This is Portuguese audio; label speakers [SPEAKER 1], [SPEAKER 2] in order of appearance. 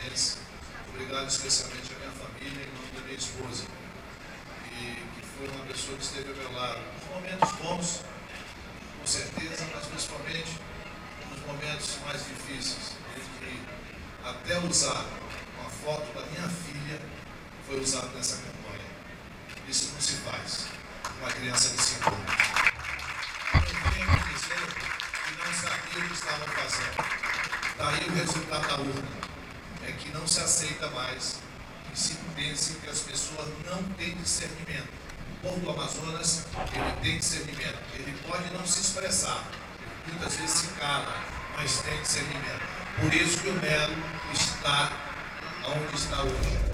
[SPEAKER 1] amazoense. Obrigado especialmente à minha família, em nome da minha esposa, que foi uma pessoa que esteve ao meu lado nos momentos bons, com certeza, mas principalmente nos momentos mais difíceis, que até usar uma foto da minha filha foi usado nessa campanha. Isso não se faz com uma criança de 5 anos. Não tenho que dizer que não sabia o que estavam fazendo. Daí o resultado da urna é que não se aceita mais que se pense que as pessoas não têm discernimento. O povo do Amazonas, ele tem discernimento. Ele pode não se expressar, muitas vezes se cala, mas tem discernimento. Por isso que o Melo está onde está hoje.